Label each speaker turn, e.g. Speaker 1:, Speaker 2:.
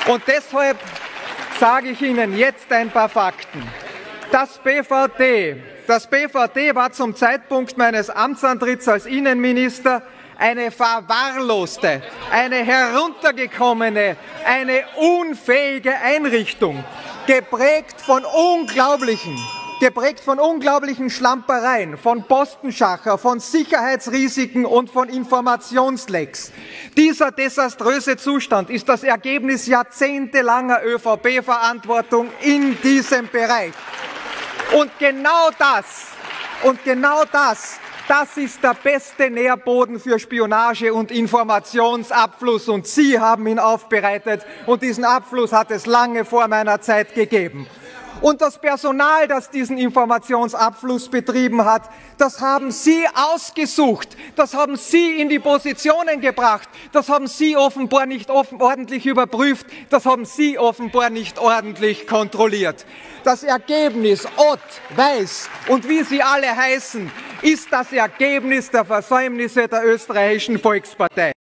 Speaker 1: Und deshalb sage ich Ihnen jetzt ein paar Fakten. Das BVD war zum Zeitpunkt meines Amtsantritts als Innenminister eine verwahrloste, eine heruntergekommene, eine unfähige Einrichtung, geprägt von unglaublichen Schlampereien, von Postenschacher, von Sicherheitsrisiken und von Informationslecks. Dieser desaströse Zustand ist das Ergebnis jahrzehntelanger ÖVP-Verantwortung in diesem Bereich. Und genau das ist der beste Nährboden für Spionage und Informationsabfluss. Und Sie haben ihn aufbereitet. Und diesen Abfluss hat es lange vor meiner Zeit gegeben. Und das Personal, das diesen Informationsabfluss betrieben hat, das haben Sie ausgesucht, das haben Sie in die Positionen gebracht, das haben Sie offenbar nicht ordentlich überprüft, das haben Sie offenbar nicht ordentlich kontrolliert. Das Ergebnis, Ott, Weiß und wie sie alle heißen, ist das Ergebnis der Versäumnisse der österreichischen Volkspartei.